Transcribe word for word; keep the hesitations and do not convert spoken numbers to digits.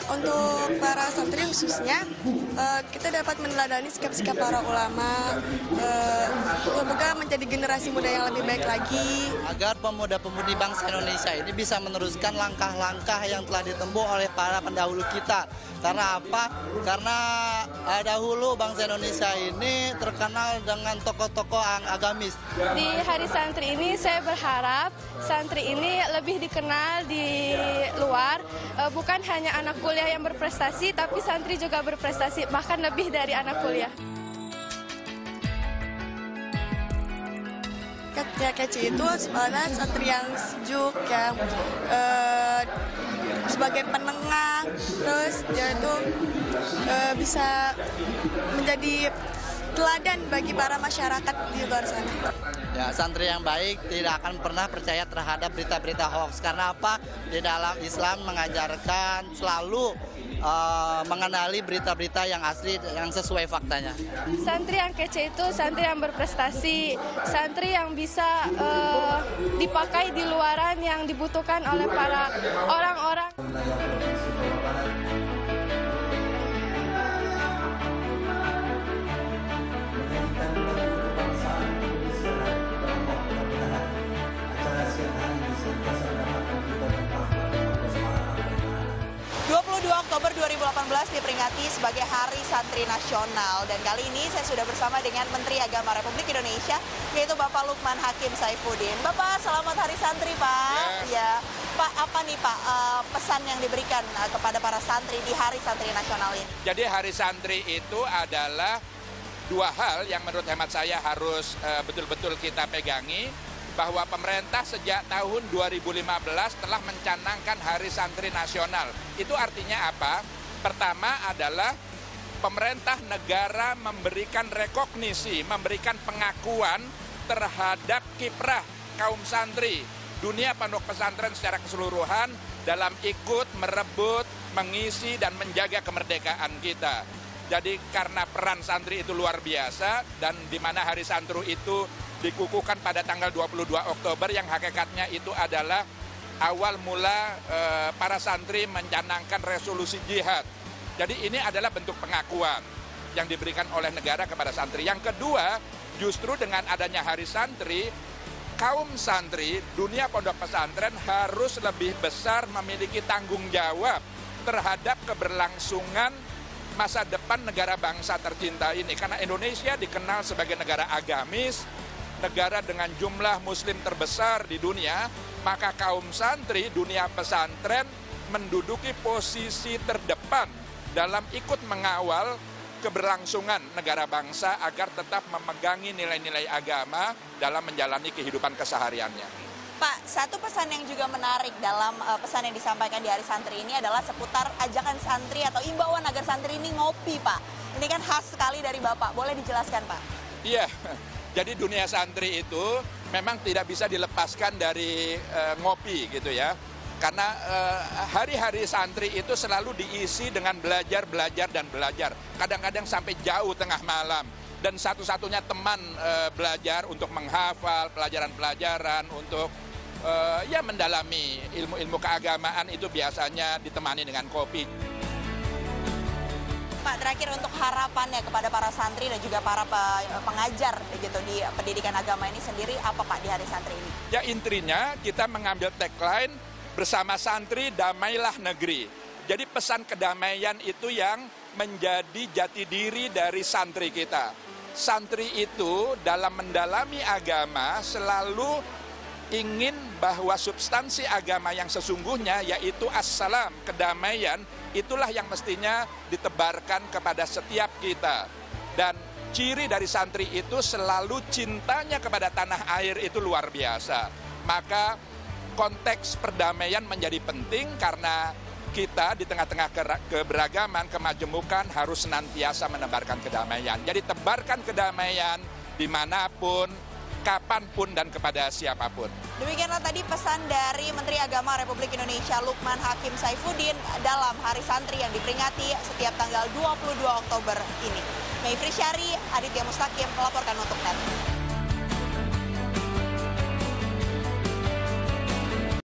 Untuk para santri khususnya, uh, kita dapat meneladani sikap-sikap para ulama, uh, semoga menjadi generasi muda yang lebih baik lagi. Agar pemuda-pemudi bangsa Indonesia ini bisa meneruskan langkah-langkah yang telah ditempuh oleh para pendahulu kita. Karena apa? Karena uh, dahulu bangsa Indonesia ini terkenal dengan tokoh-tokoh agamis. Di Hari Santri ini saya berharap santri ini lebih dikenal di luar, uh, bukan hanya anak kuliah yang berprestasi, tapi santri juga berprestasi, bahkan lebih dari anak kuliah. Ya, kece itu sebenarnya santri yang sejuk, yang uh, sebagai penengah, terus dia itu uh, bisa menjadi teladan bagi para masyarakat di luar sana. Ya, santri yang baik tidak akan pernah percaya terhadap berita-berita hoax. Karena apa? Di dalam Islam mengajarkan selalu uh, mengenali berita-berita yang asli, yang sesuai faktanya. Santri yang kece itu santri yang berprestasi, santri yang bisa uh, dipakai di luaran yang dibutuhkan oleh para orang-orang. dua puluh dua Oktober dua ribu delapan belas diperingati sebagai Hari Santri Nasional, dan kali ini saya sudah bersama dengan Menteri Agama Republik Indonesia, yaitu Bapak Lukman Hakim Saifuddin. Bapak, selamat Hari Santri, Pak. Ya, ya. Pak, apa nih Pak uh, pesan yang diberikan uh, kepada para santri di Hari Santri Nasional ini? Jadi Hari Santri itu adalah dua hal yang menurut hemat saya harus betul-betul uh, kita pegangi. Bahwa pemerintah sejak tahun dua ribu lima belas telah mencanangkan Hari Santri Nasional. Itu artinya apa? Pertama adalah pemerintah negara memberikan rekognisi, memberikan pengakuan terhadap kiprah kaum santri, dunia pondok pesantren secara keseluruhan dalam ikut merebut, mengisi, dan menjaga kemerdekaan kita. Jadi karena peran santri itu luar biasa, dan di mana Hari Santri itu dikukuhkan pada tanggal dua puluh dua Oktober yang hakikatnya itu adalah awal mula e, para santri mencanangkan resolusi jihad. Jadi ini adalah bentuk pengakuan yang diberikan oleh negara kepada santri. Yang kedua, justru dengan adanya Hari Santri, kaum santri, dunia pondok pesantren harus lebih besar memiliki tanggung jawab terhadap keberlangsungan masa depan negara bangsa tercinta ini. Karena Indonesia dikenal sebagai negara agamis, negara dengan jumlah muslim terbesar di dunia, maka kaum santri dunia pesantren menduduki posisi terdepan dalam ikut mengawal keberlangsungan negara bangsa agar tetap memegangi nilai-nilai agama dalam menjalani kehidupan kesehariannya. Pak, satu pesan yang juga menarik dalam uh, pesan yang disampaikan di Hari Santri ini adalah seputar ajakan santri atau imbauan agar santri ini ngopi, Pak. Ini kan khas sekali dari Bapak, boleh dijelaskan, Pak? Iya. Jadi dunia santri itu memang tidak bisa dilepaskan dari uh, ngopi gitu ya. Karena hari-hari uh, santri itu selalu diisi dengan belajar, belajar, dan belajar. Kadang-kadang sampai jauh tengah malam. Dan satu-satunya teman uh, belajar untuk menghafal pelajaran-pelajaran, untuk uh, ya mendalami ilmu-ilmu keagamaan itu biasanya ditemani dengan kopi. Pak, terakhir untuk harapannya kepada para santri dan juga para pengajar gitu di pendidikan agama ini sendiri, apa Pak di Hari Santri ini? Ya, intinya kita mengambil tagline bersama santri damailah negeri. Jadi pesan kedamaian itu yang menjadi jati diri dari santri kita. Santri itu dalam mendalami agama selalu ingin bahwa substansi agama yang sesungguhnya yaitu assalam, kedamaian, itulah yang mestinya ditebarkan kepada setiap kita. Dan ciri dari santri itu selalu cintanya kepada tanah air itu luar biasa. Maka konteks perdamaian menjadi penting karena kita di tengah-tengah keberagaman, kemajemukan harus senantiasa menebarkan kedamaian. Jadi tebarkan kedamaian dimanapun, kapanpun, dan kepada siapapun. Demikianlah tadi pesan dari Menteri Agama Republik Indonesia Lukman Hakim Saifuddin dalam Hari Santri yang diperingati setiap tanggal dua puluh dua Oktober ini. Mayfri Syari, Aditya Mustaqim melaporkan untuk N E T.